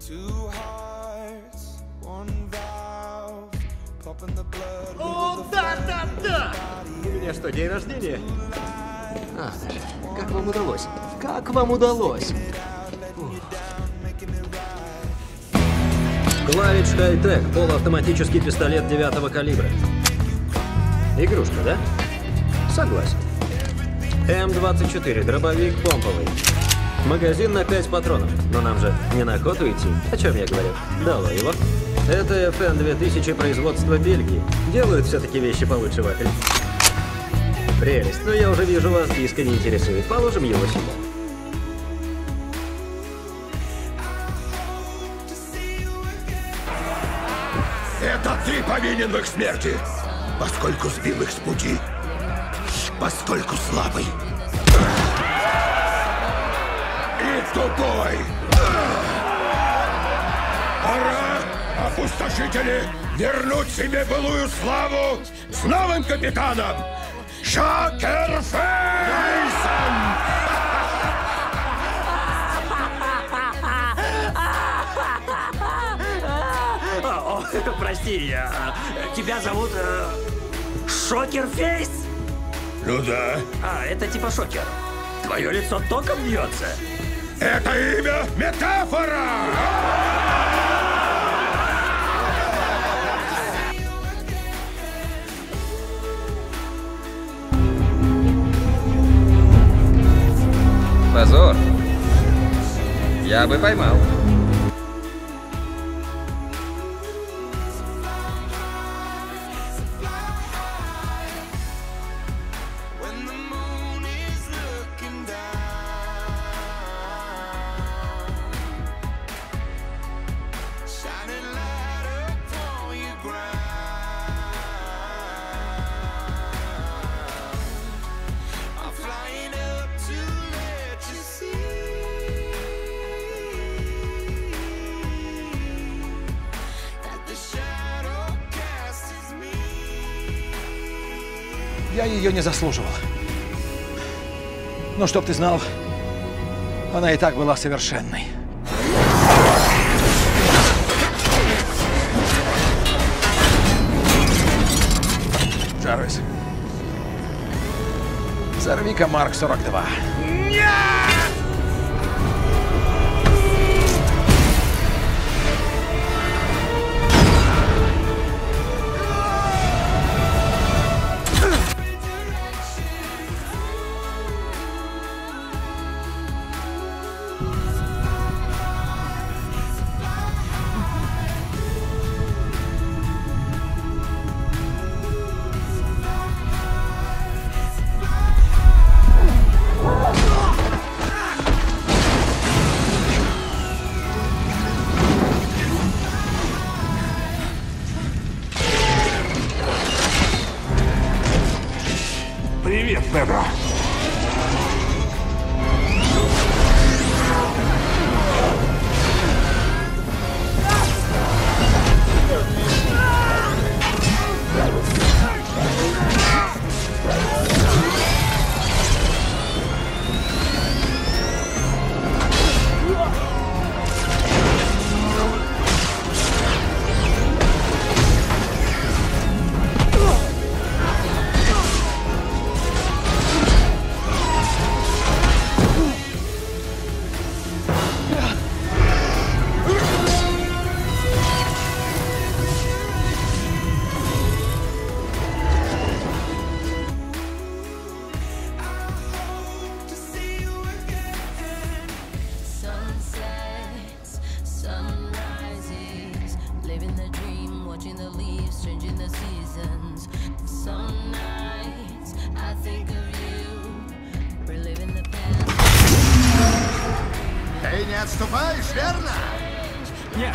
О, да! У меня что, день рождения? А, как вам удалось? Как вам удалось? Клавич Хай-Тек, полуавтоматический пистолет 9-го калибра. Игрушка, да? Согласен. М24, дробовик помповый. Магазин на 5 патронов. Но нам же не на охоту идти. О чем я говорю? Дало его. Это FN 2000 производства Бельгии. Делают все-таки вещи получше вафель. Прелесть. Но я уже вижу, вас диска не интересует. Положим его сюда. Это ты повинен в их смерти, поскольку сбил их с пути, поскольку слабый и тупой. Пора, опустошители, вернуть себе былую славу с новым капитаном Шокерфейсом! Прости, тебя зовут Шокерфейс? Ну да. А, это типа шокер. Твое лицо током бьется. Это имя метафора! Позор. Я бы поймал. Я ее не заслуживал. Но чтоб ты знал, она и так была совершенной. Джарвис, взорви-ка Марк 42. Нет! Привет, Педро. Ты не отступаешь, верно? Нет.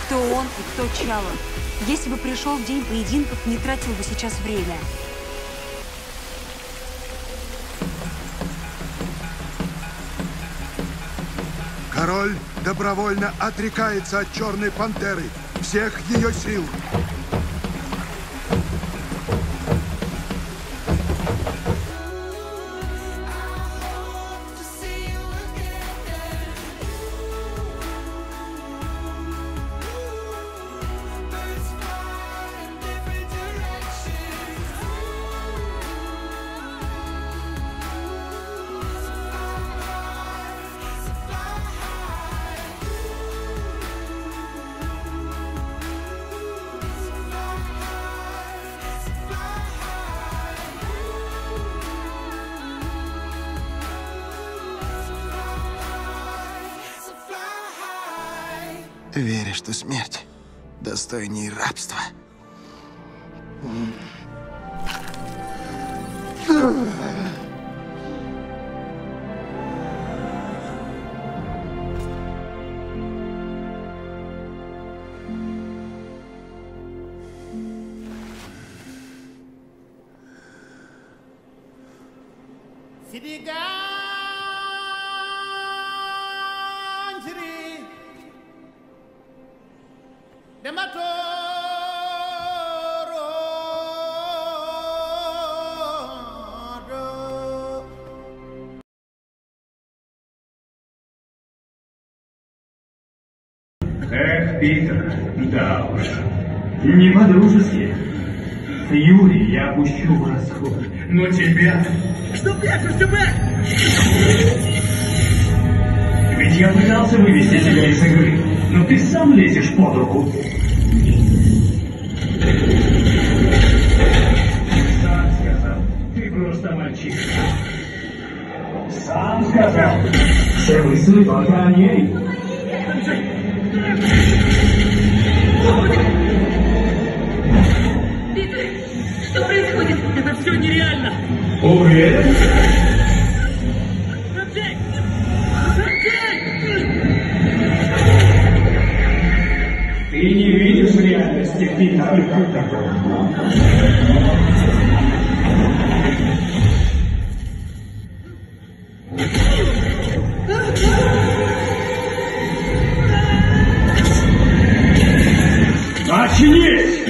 кто он и кто Чало. Если бы пришел в день поединков, не тратил бы сейчас время. Король добровольно отрекается от Черной Пантеры, всех ее сил. Веришь, что смерть достойнее рабства? Эх, Питер, да уж, не по-дружески. Юрий, я пущу в расход, но тебя... Что прячешься, Бэк? Ведь я пытался вывести тебя из игры, но ты сам лезешь под руку. Сам сказал, ты просто мальчишка. Сам сказал, все мысли только о ней. Питер, что происходит? Это все нереально. Уверен? Ты не видишь реальности, Питер. Очнись!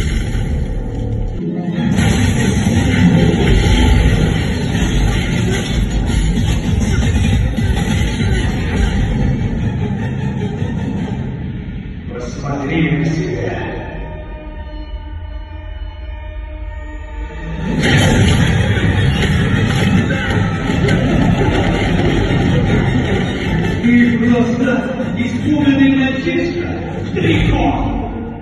Посмотри на себя. Ты просто испуганный мальчишка в трико.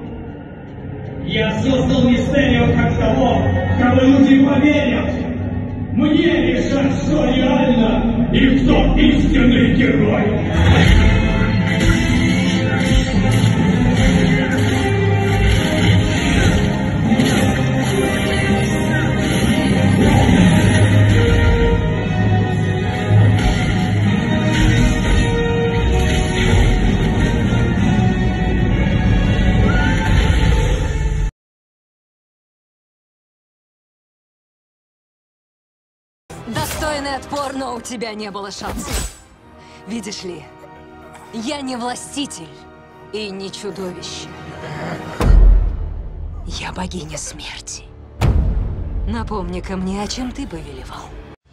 Я создал Мистерио как того, кого люди поверят. Мне решать, что реально и кто истинный герой. Достойный отпор, но у тебя не было шансов. Видишь ли, я не властитель и не чудовище. Я богиня смерти. Напомни-ка мне, о чем ты повелевал.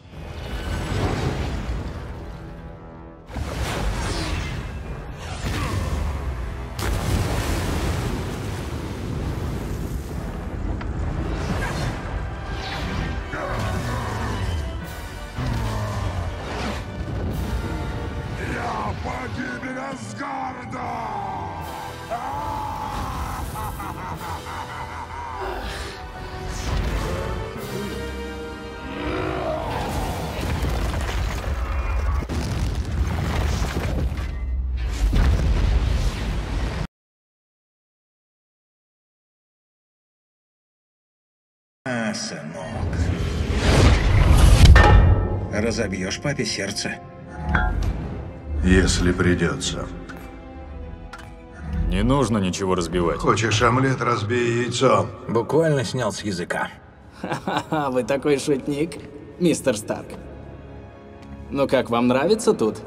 Погибель Асгарда! Сынок. Разобьешь папе сердце. Если придется. Не нужно ничего разбивать. Хочешь омлет, разбей яйцо. Буквально снял с языка. Ха-ха-ха, вы такой шутник, мистер Старк. Ну как, вам нравится тут?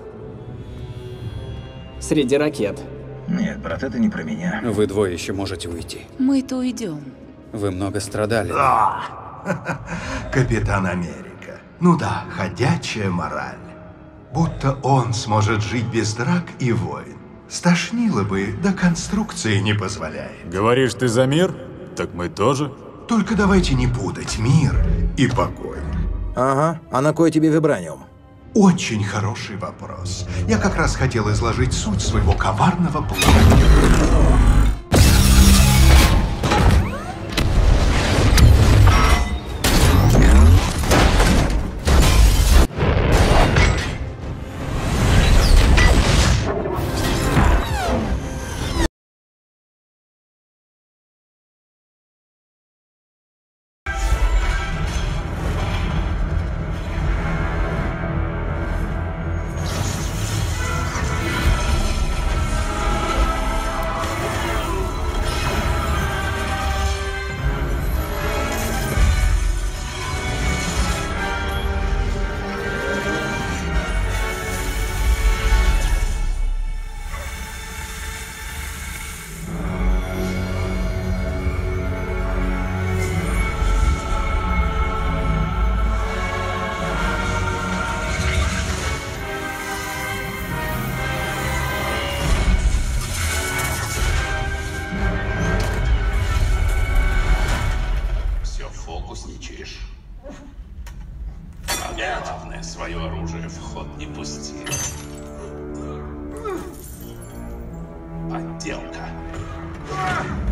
Среди ракет. Нет, брат, это не про меня. Вы двое еще можете уйти. Мы-то уйдем. Вы много страдали. Капитан Америка. Ну да, ходячая мораль. Будто он сможет жить без драк и войн. Стошнило бы, да конструкции не позволяет. Говоришь, ты за мир? Так мы тоже. Только давайте не путать мир и покой. Ага, а на кой тебе вибраниум? Очень хороший вопрос. Я как раз хотел изложить суть своего коварного плана. Фокусничаешь. Главное, свое оружие в ход не пусти. Подделка.